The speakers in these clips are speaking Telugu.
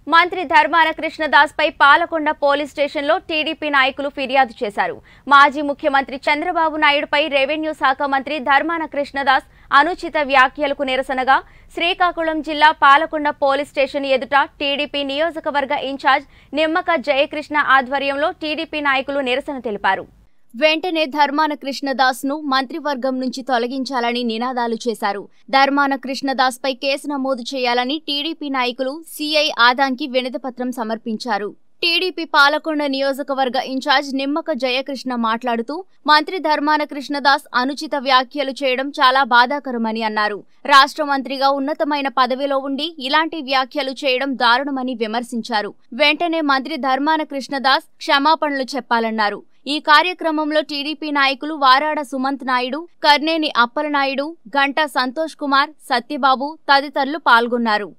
మంత్రి ధర్మాన కృష్ణదాస్ పై పాలకొండ పోలీస్ స్టేషన్లో టీడీపీ నాయకులు ఫిర్యాదు చేశారు. మాజీ ముఖ్యమంత్రి చంద్రబాబు నాయుడుపై రెవెన్యూ శాఖ మంత్రి ధర్మాన కృష్ణదాస్ అనుచిత వ్యాఖ్యలకు నిరసనగా శ్రీకాకుళం జిల్లా పాలకొండ పోలీస్ స్టేషన్ ఎదుట టీడీపీ నియోజకవర్గ ఇన్ఛార్జ్ నిమ్మక జయకృష్ణ ఆధ్వర్యంలో టీడీపీ నాయకులు నిరసన తెలిపారు. వెంటనే ధర్మాన కృష్ణదాస్ ను మంత్రివర్గం నుంచి తొలగించాలని నినాదాలు చేశారు. ధర్మాన కృష్ణదాస్ పై కేసు నమోదు చేయాలని టీడీపీ నాయకులు సిఐ ఆదాంకి వినతిపత్రం సమర్పించారు. టీడీపీ పాలకొండ నియోజకవర్గ ఇన్ఛార్జ్ నిమ్మక జయకృష్ణ మాట్లాడుతూ మంత్రి ధర్మాన కృష్ణదాస్ అనుచిత వ్యాఖ్యలు చేయడం చాలా బాధాకరమని అన్నారు. రాష్ట్ర మంత్రిగా ఉన్నతమైన పదవిలో ఉండి ఇలాంటి వ్యాఖ్యలు చేయడం దారుణమని విమర్శించారు. వెంటనే మంత్రి ధర్మాన కృష్ణదాస్ క్షమాపణలు చెప్పాలన్నారు. ఈ కార్యక్రమంలో టీడీపీ నాయకులు వారాడ సుమంత్ నాయుడు, కర్నేని అప్పలనాయుడు, గంటా సంతోష్ కుమార్, సత్యబాబు తదితరులు పాల్గొన్నారు.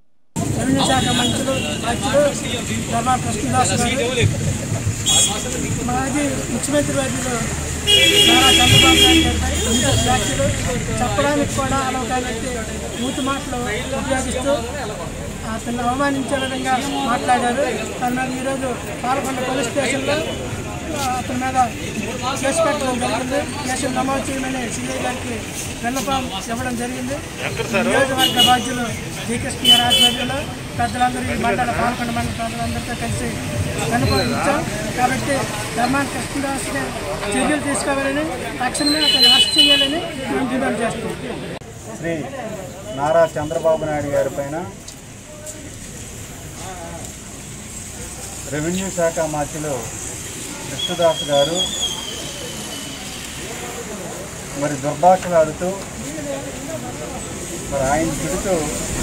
మాజీ ముఖ్యమంత్రి వర్యులు నారా చంద్రబాబు నాయుడు గారిపై వ్యాఖ్యలు చెప్పడానికి కూడా అలవకానికి మూతి మాటలు ఉపయోగిస్తూ అతను అవమానించే విధంగా మాట్లాడారు. తన ఈరోజు పాలకొండ పోలీస్ స్టేషన్లో అతని మీద కేసు పెట్టడం జరిగింది. కేసులు నమోదు చేయమని సిఐ గారికి విన్నపం ఇవ్వడం జరిగింది. నియోజకవర్గ బాధ్యులు శ్రీకృష్ణ గారి ఆధ్వర్యంలో పెద్దలందరూ మండల పాల్గొండ మండల ప్రజలందరితో కలిసి విన్నపం ఇచ్చాం. కాబట్టి ధర్మాన కృష్ణదాస్ని చర్యలు తీసుకోవాలని, తక్షణమే అతను అరెస్ట్ చేయాలని మేము డిమాండ్ చేస్తాం. శ్రీ నారా చంద్రబాబు నాయుడు గారి పైన రెవెన్యూ శాఖ మంత్రులు కృష్ణదాస్ గారు మరి దుర్భాషలాడుతూ మరి ఆయన తిడుతూ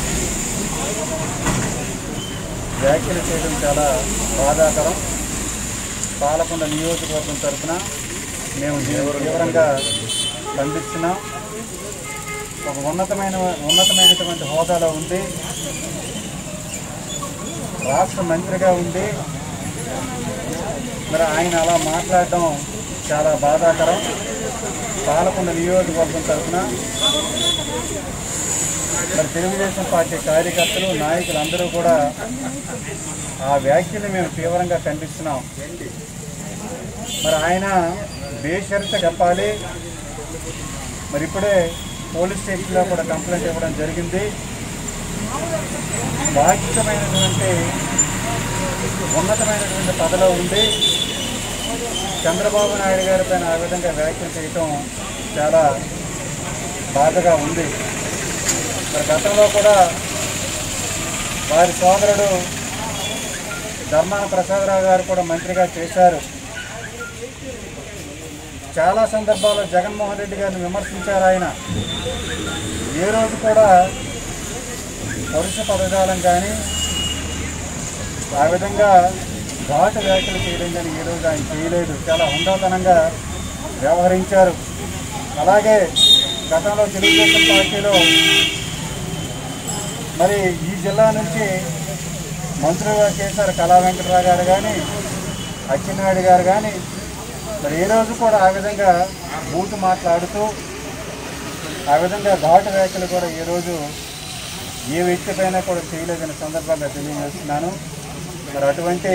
వ్యాఖ్యలు చేయడం చాలా బాధాకరం. పాలకొండ నియోజకవర్గం తరఫున మేము తీవ్రంగా ఖండిస్తున్నాం. ఒక ఉన్నతమైనటువంటి హోదాలో ఉండి రాష్ట్ర మంత్రిగా ఉండి మరి ఆయన అలా మాట్లాడడం చాలా బాధాకరం. పాలకొండ నియోజకవర్గం తరఫున మరి తెలుగుదేశం పార్టీ కార్యకర్తలు, నాయకులు అందరూ కూడా ఆ వ్యాఖ్యలు మేము తీవ్రంగా ఖండిస్తున్నాం. మరి ఆయన బేషరత చెప్పాలి. మరి ఇప్పుడే పోలీస్ స్టేషన్లో కూడా కంప్లైంట్ ఇవ్వడం జరిగింది. బాధ్యతమైనటువంటి ఉన్నతమైనటువంటి పదవిలో ఉండి చంద్రబాబు నాయుడు గారి పైన ఆ విధంగా వ్యాఖ్యలు చేయటం చాలా బాధగా ఉంది. మరి గతంలో కూడా వారి సోదరుడు ధర్మాన ప్రసాదరావు గారు కూడా మంత్రిగా చేశారు. చాలా సందర్భాల్లో జగన్మోహన్ రెడ్డి గారిని విమర్శించారు. ఆయన ఏ రోజు కూడా పరుష పదజాలం కానీ ఆ విధంగా ఘాటు వ్యాఖ్యలు చేయడం కానీ ఈ రోజు ఆయన చేయలేదు. చాలా హుందాతనంగా వ్యవహరించారు. అలాగే గతంలో తెలుగుదేశం పార్టీలో మరి ఈ జిల్లా నుంచి మంత్రులుగా చేశారు కళా వెంకటరావు గారు కానీ, అచ్చెన్నాయుడు గారు కానీ. మరి ఏ రోజు కూడా ఆ విధంగా బూతు మాట్లాడుతూ ఆ విధంగా ఘాటు వ్యాఖ్యలు కూడా ఏ రోజు ఏ వ్యక్తి పైన కూడా చేయలేదని సందర్భంగా తెలియజేస్తున్నాను. మరి అటువంటి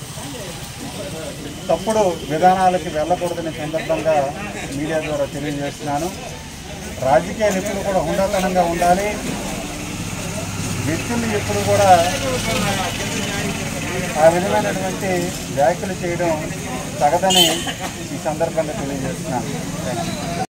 తప్పుడు విధానాలకి వెళ్ళకూడదని సందర్భంగా మీడియా ద్వారా తెలియజేస్తున్నాను. రాజకీయాలు ఎప్పుడు కూడా హుందాతనంగా ఉండాలి. వ్యక్తులు ఎప్పుడు కూడా ఆ విధమైనటువంటి వ్యాఖ్యలు చేయడం తగదని ఈ సందర్భంగా తెలియజేస్తున్నాను.